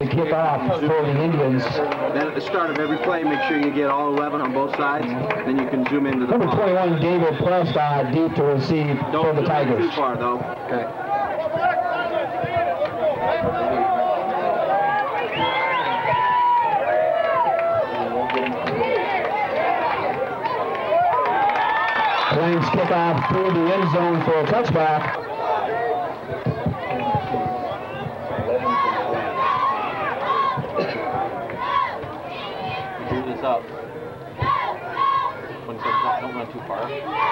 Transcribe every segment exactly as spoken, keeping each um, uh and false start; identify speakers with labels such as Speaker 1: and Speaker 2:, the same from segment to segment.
Speaker 1: kick off for the Indians.
Speaker 2: Then at the start of every play, make sure you get all eleven on both sides. Then you can zoom into the
Speaker 1: Number
Speaker 2: ball.
Speaker 1: twenty-one, David Prescott, deep to receive
Speaker 2: Don't
Speaker 1: for the
Speaker 2: zoom
Speaker 1: Tigers.
Speaker 2: too far, though.
Speaker 1: Okay. Flames kick off through the end zone for a touchback.
Speaker 3: Do this up. When it says not, don't run too far.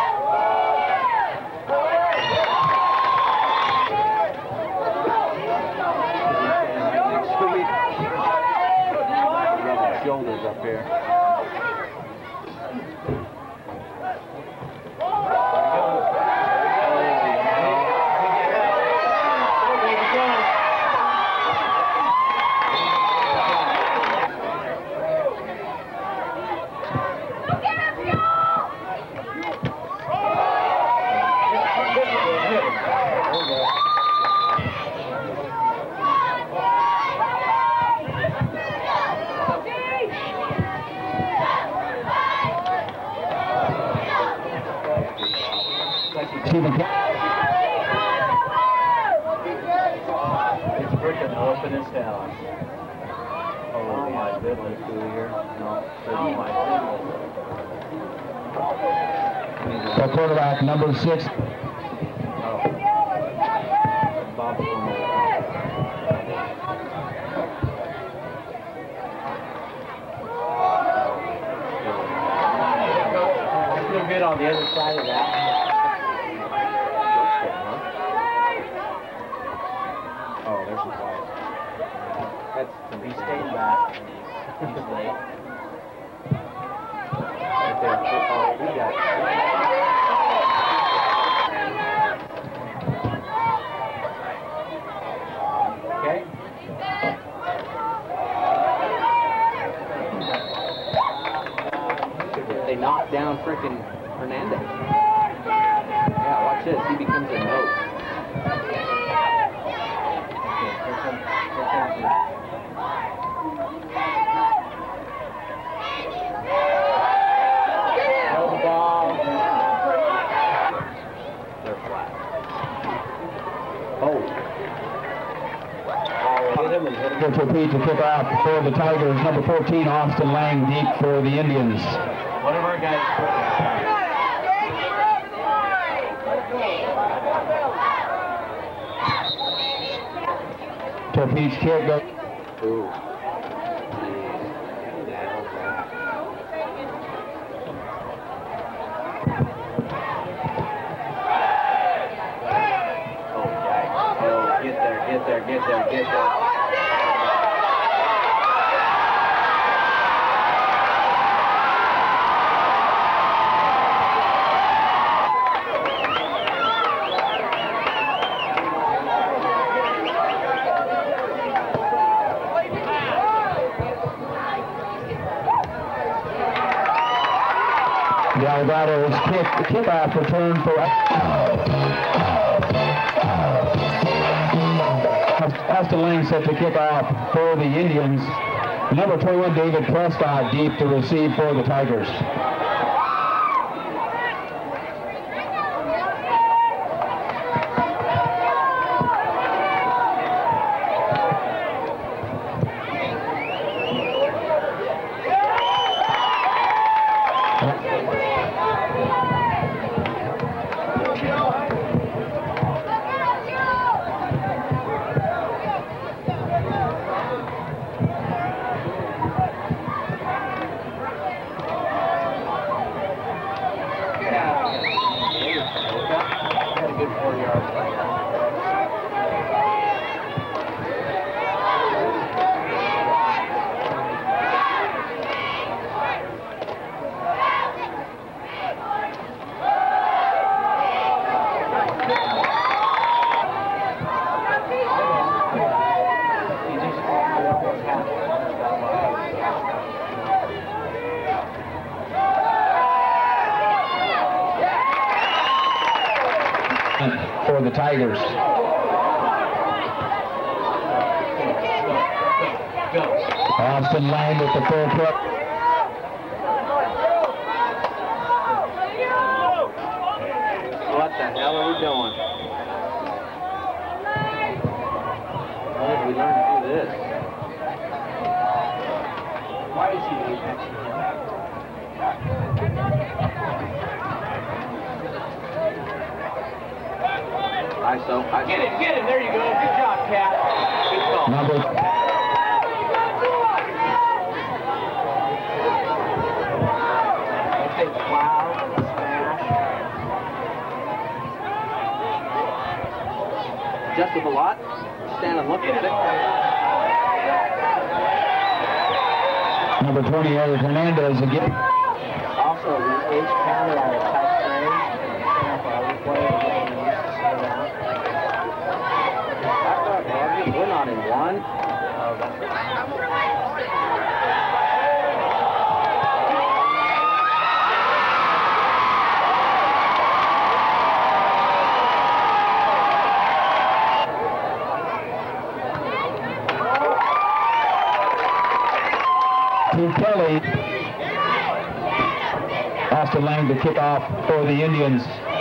Speaker 3: Shoulders up here. It's freaking open as hell. Oh my goodness, through here. No. Oh my goodness.
Speaker 1: The quarterback, number six.
Speaker 3: Oh. Bob's going over. Feel good on the other side of that. Oh, there's some quiet. That's he's staying back. He's late. Right there. Oh, we got it. Okay. They knocked down frickin' Hernandez. Yeah, watch this. He becomes a note. Hold the ball. They're flat. Oh. Hit him and hit him.
Speaker 1: To repeat the kick off for the Tigers, number fourteen, Austin Lang, deep for the Indians.
Speaker 3: One of our guys.
Speaker 1: Torpedo's kick goes.
Speaker 3: Ooh. Oh, yikes. Oh, get there, get there, get there, get there.
Speaker 1: The Alvarado's kick, kickoff return for Austin Lang set to kick off for the Indians. Number twenty-one, David Prescott, deep to receive for the Tigers. For the Tigers. Austin Lane with the full kick.
Speaker 2: What the hell are we doing? How did we learn to do this?
Speaker 3: Why is he apex?
Speaker 2: I so I
Speaker 3: Get him, get him. There you go. Good job, Cat. Good call.
Speaker 1: Number
Speaker 3: Big plow, smash.
Speaker 2: just with a lot. Stand and look at it.
Speaker 1: Number twenty-eight, Hernandez again.
Speaker 3: Also, the H counter on a tight frame. Stand up while we play. We're getting used to slow down.
Speaker 2: Back up, Roger. We're not in one.
Speaker 3: Oh, that's right.
Speaker 1: To Kelly. Austin Lang to kick off for the Indians.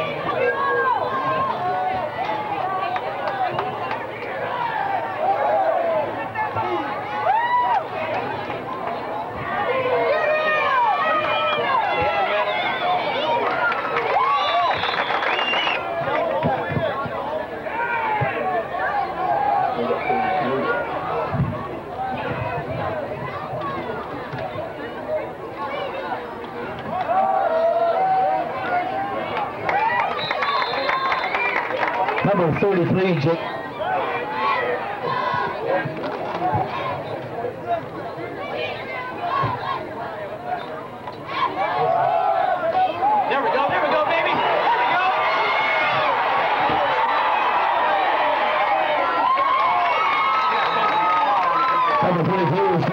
Speaker 1: Number thirty-three, Jake.
Speaker 3: There we go, there we go, baby. There we go.
Speaker 1: Number thirty-three is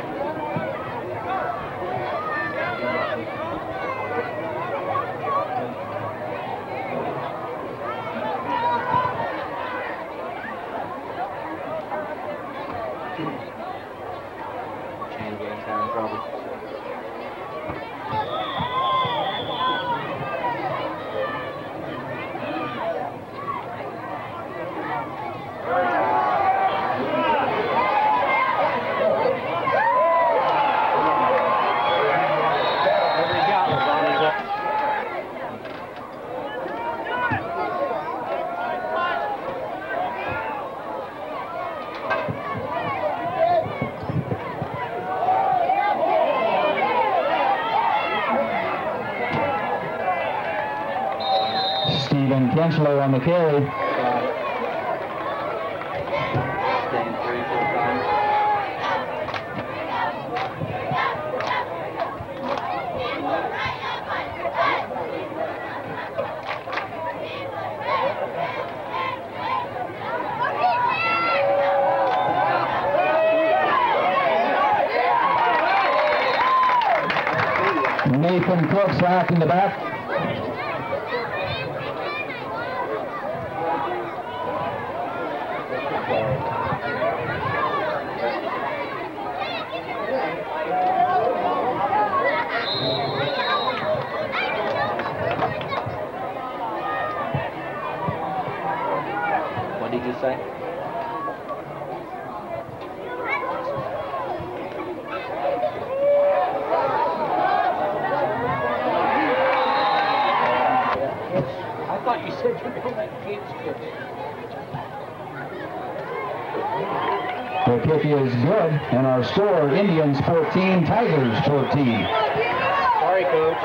Speaker 2: Chain gang's having trouble.
Speaker 3: Whatever you got, LeBron, is up.
Speaker 1: Stephen Kenchlow on the carry.
Speaker 2: Staying free for the time.
Speaker 1: Nathan Cook sack in the back.
Speaker 2: What did you say?
Speaker 3: I thought you said you were going to let kids kick.
Speaker 1: The kick is good, and our score, Indians fourteen, Tigers fourteen.
Speaker 3: Sorry, Coach.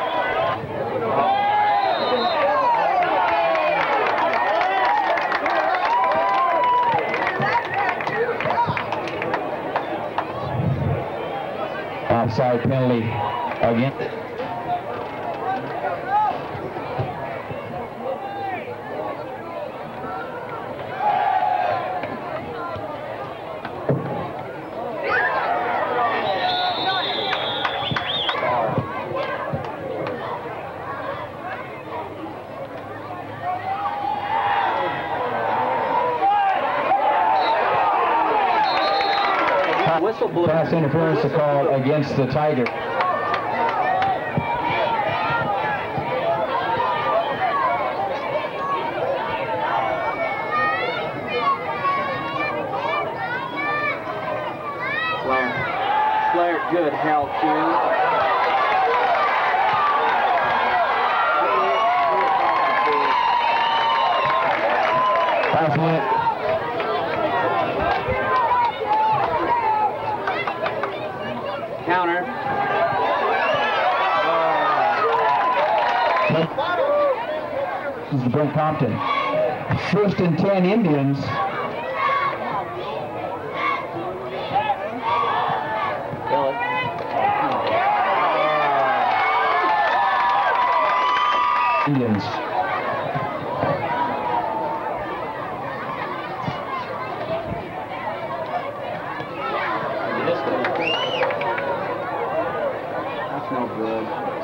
Speaker 1: Offside penalty again.
Speaker 2: Whistle blew.
Speaker 1: Pass interference to call against the Tiger.
Speaker 2: Flair. Flair, good help, too.
Speaker 1: Pass went.
Speaker 2: Counter.
Speaker 1: This is Brent Compton. First and ten Indians. Indians.
Speaker 2: That's no good.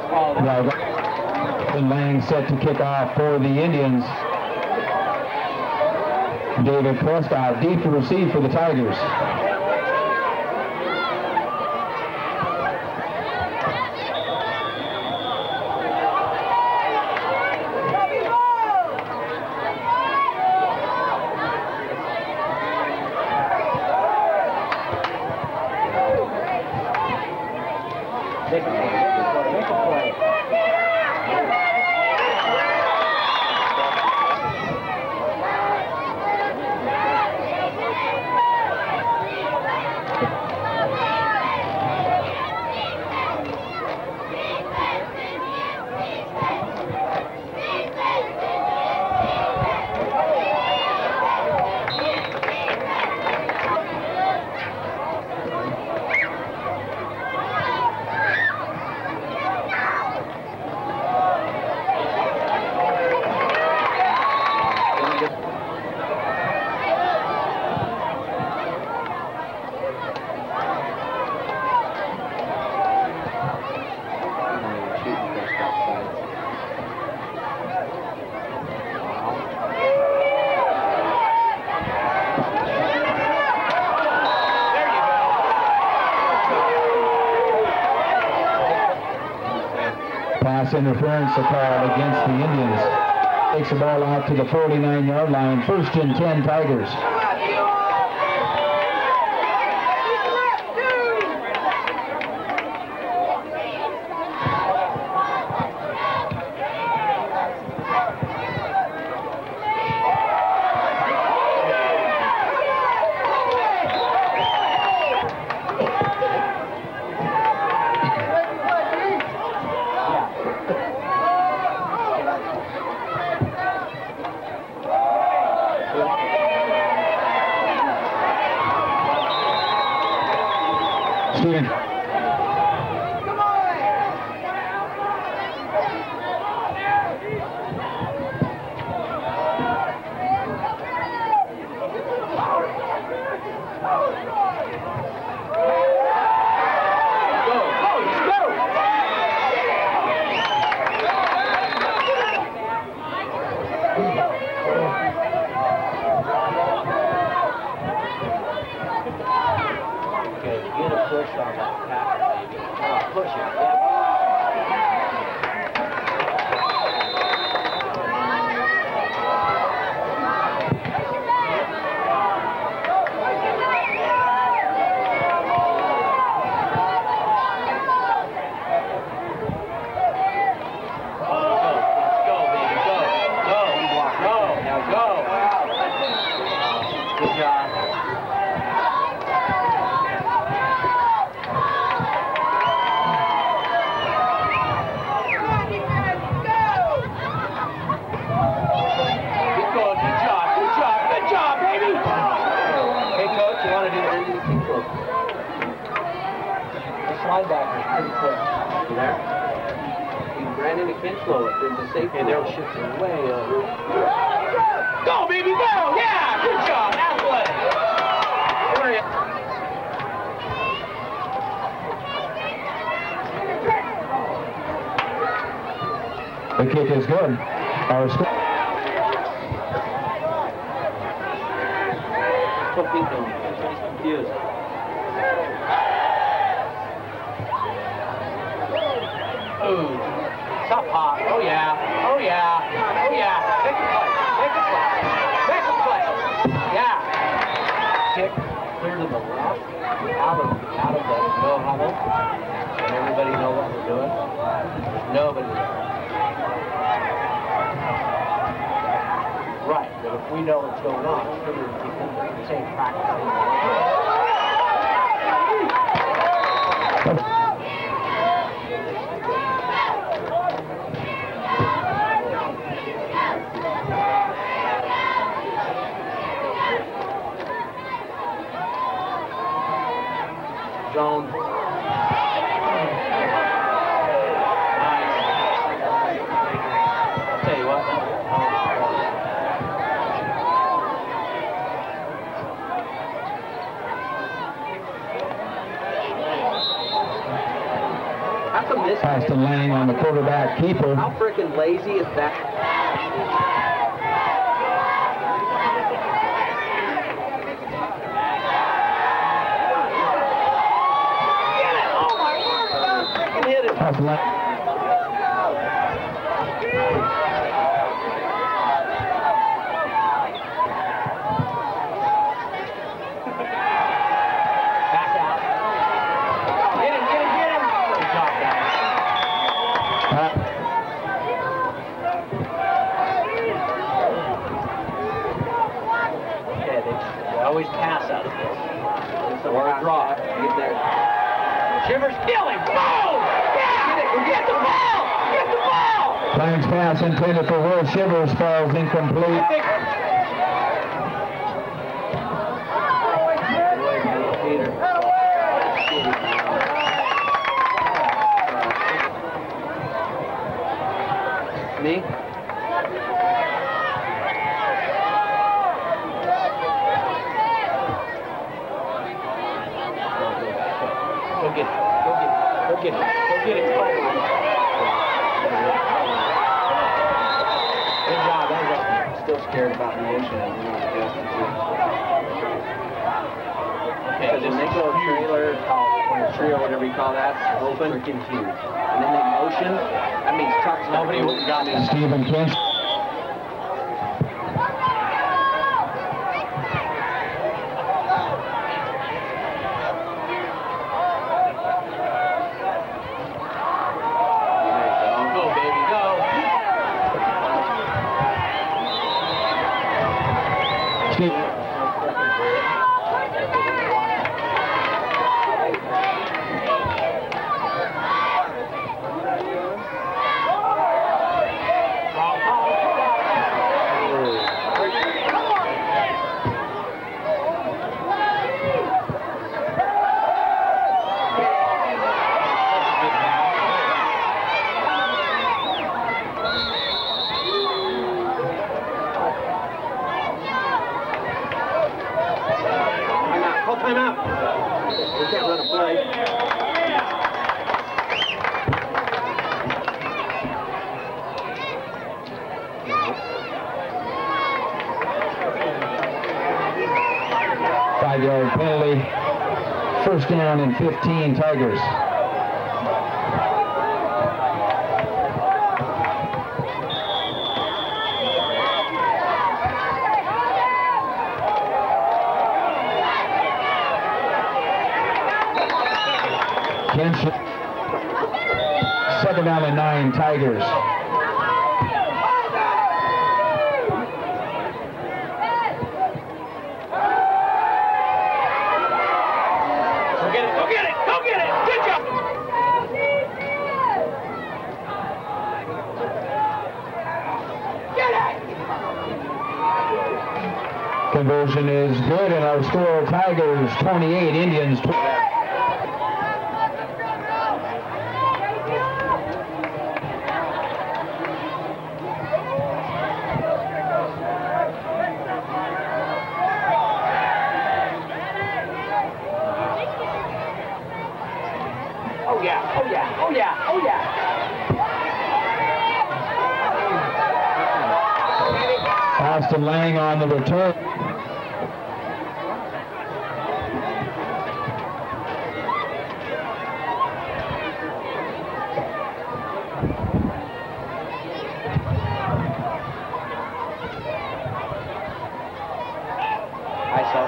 Speaker 1: And Lang set to kick off for the Indians. David Prescott deep to receive for the Tigers. Pass interference to call against the Indians. Takes the ball out to the forty-nine yard line. First and ten Tigers. Steven. The kick is good. Our score.
Speaker 2: Confused.
Speaker 3: Ooh. Tough hop. Oh, yeah. Oh, yeah. Oh, yeah. Make a play. Make a play. Make a play. Yeah. Kick clear to the left. Out of, out of the no huddle. And everybody know what we're doing. Nobody knows. Right. But if we know what's going on, it's going to be the same practice. Zone. Nice. I'll tell you what. That's a miss.
Speaker 1: Pass to Lang on the quarterback keeper.
Speaker 3: How freaking lazy is that?
Speaker 1: Pass to Lang.
Speaker 3: Back out. Get him, get him, get him. Good job, guys. Okay, they, they always pass out of this. It's a hard draw. Get there. Shivers, kill him. Boom! Get it. Get the ball! Get the ball!
Speaker 1: Lang's pass intended for Will Shivers falls incomplete.
Speaker 3: Me? Go get it. Go get it. Go get it. Go get it. Good job. That was awesome. Still scared about the motion and we're not adjusting to it. Okay, this is go trailer, or tree or whatever you call that, open. Freaking huge. And then they motion. That means trucks. Nobody got me.
Speaker 1: Stephen Kinch.
Speaker 3: Timeout. We can't run a play.
Speaker 1: Five-yard penalty. First down and fifteen, Tigers. Second down and nine, Tigers.
Speaker 3: Go get it, go get it, go get it! Good job! Get it!
Speaker 1: Conversion is good, and our score, Tigers twenty-eight, Indians twenty.
Speaker 3: Oh yeah, oh yeah, oh yeah, oh yeah.
Speaker 1: Pass to Lang on the return.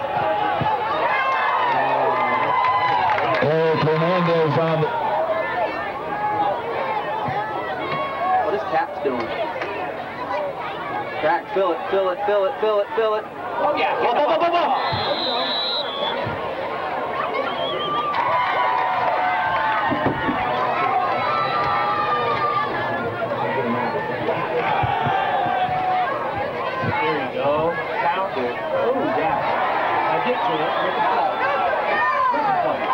Speaker 1: Eric Hernandez on the...
Speaker 2: What is Cap's doing? Crack, fill it, fill it, fill it, fill it, fill it.
Speaker 3: Oh yeah, get the ball. There you go. Count it. Oh yeah. Now get to it with the ball. With the ball.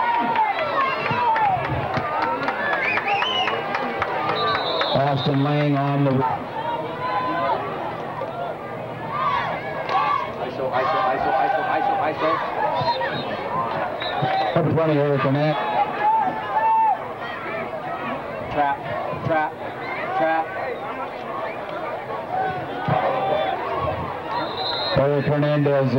Speaker 1: Austin Lang on the...
Speaker 2: ISO, ISO, ISO, ISO, ISO, ISO.
Speaker 1: Number twenty, Eric Hernandez.
Speaker 2: Trap, trap, trap.
Speaker 1: Eric Hernandez.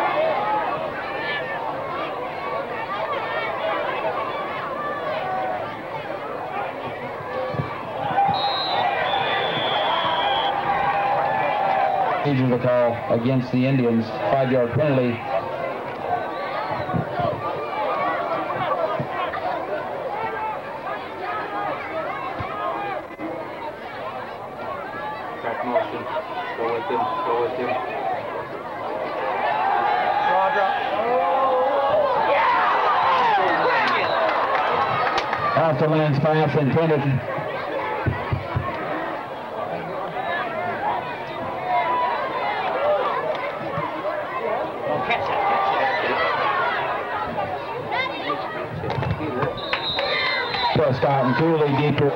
Speaker 1: Of the call against the Indians, five-yard penalty.
Speaker 2: Track motion. Go with him. Go with him.
Speaker 3: Draw, draw. Oh, yeah!
Speaker 1: Austin Lang's pass intended. Prescott and Cooley deeper.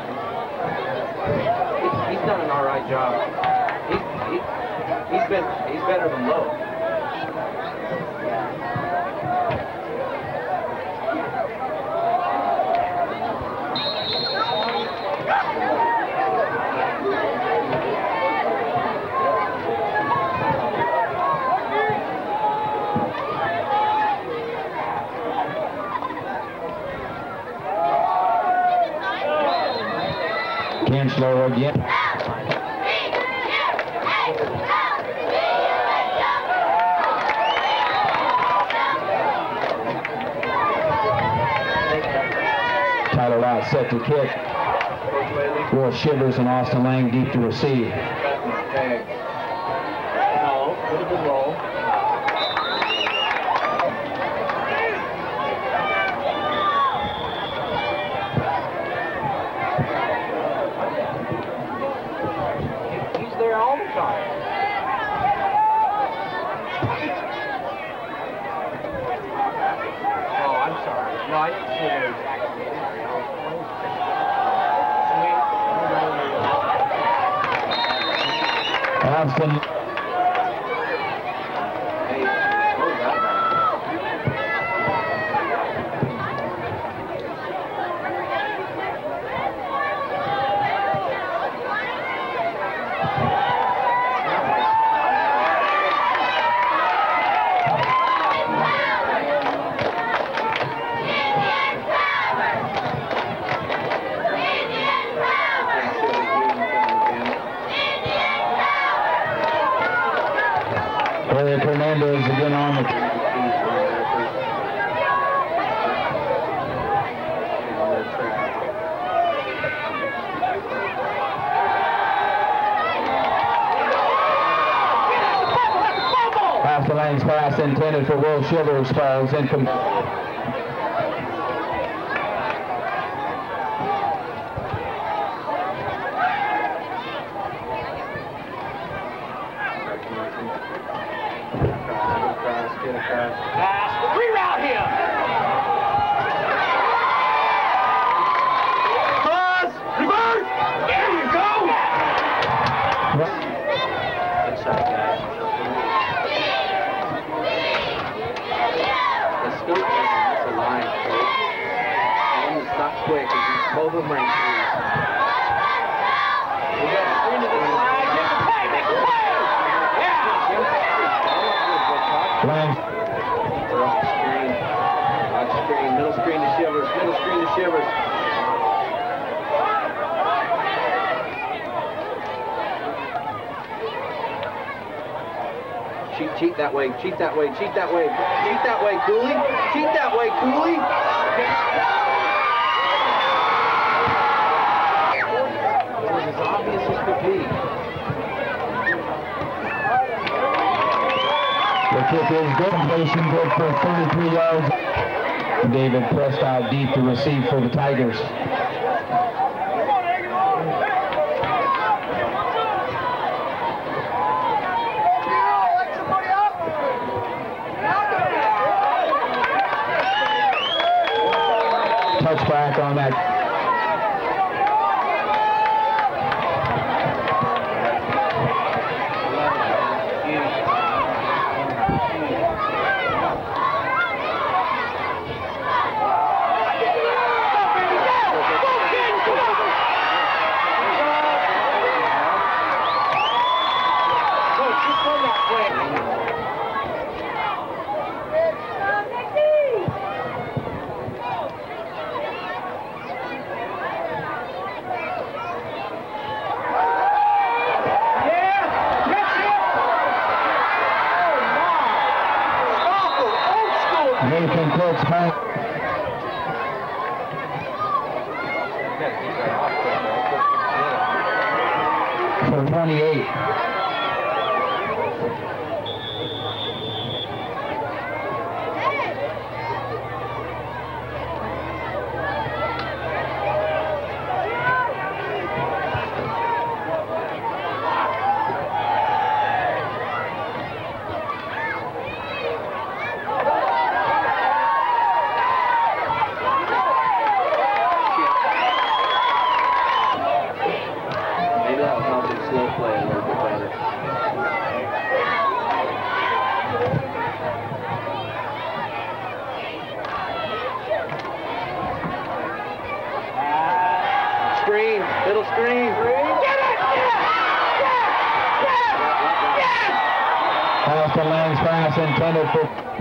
Speaker 2: He's, he's done an all right job. He's, he, he's been he's better than Lowe.
Speaker 1: Kinslow again. Tyler Lott set to kick. Will Shivers and Austin Lang deep to receive.
Speaker 3: No, put it in roll. He's there all the time. Oh, I'm sorry. No, I didn't see where he's actually in there.
Speaker 1: Austin.
Speaker 2: Hey, what was that about?
Speaker 1: Eric Hernandez again on the... Austin Lang's pass intended for Will Shivers falls incomplete.
Speaker 3: Pass. Reroute him. Pause. Reverse. There you go.
Speaker 2: Good shot, guys. The scoop, that's a line. And it's not quick. Both of them rank threes.
Speaker 3: We got a screen to the side. Make the play. Make the play. Yeah.
Speaker 1: Lang.
Speaker 2: We're off the screen. Off the screen. Middle screen to Shivers. Middle screen to Shivers. Cheat cheat that way, cheat that way, cheat that way, cheat that way, Cooley, cheat that way, Cooley. It was as obvious as could be.
Speaker 1: The kick is good. Completion good for thirty-three yards. David pressed out deep to receive for the Tigers. Touchback on that. Nathan Cook's back. For twenty-eight.
Speaker 2: Screen, little screen. Get it! Yes! Yes! Yes!
Speaker 1: Austin Lang's pass intended for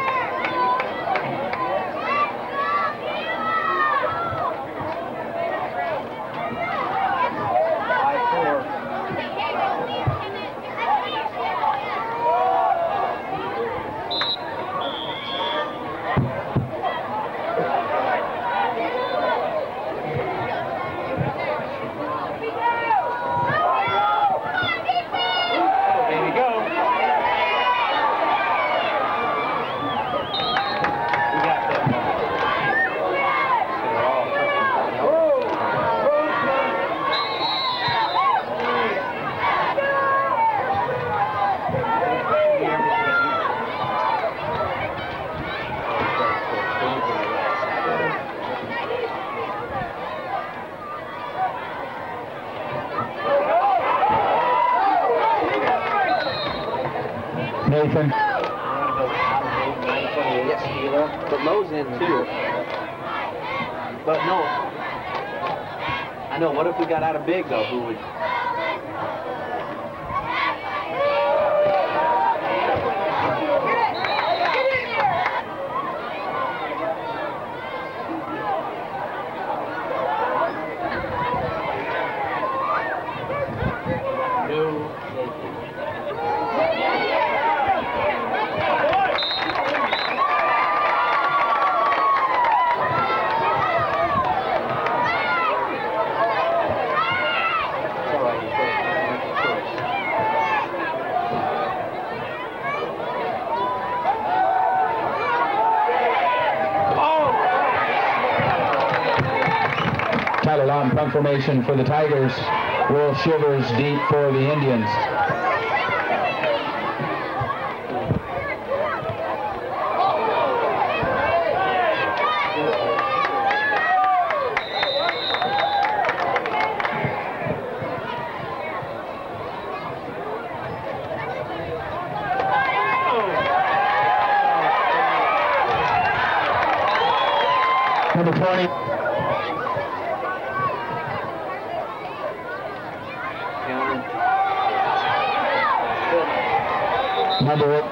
Speaker 1: Nathan.
Speaker 2: Yes, Sheila. But Lowe's in too. But no. I know. What if we got out of big though? Who would?
Speaker 1: Title on punt formation for the Tigers. Will Shivers deep for the Indians. Number twenty. Number eight.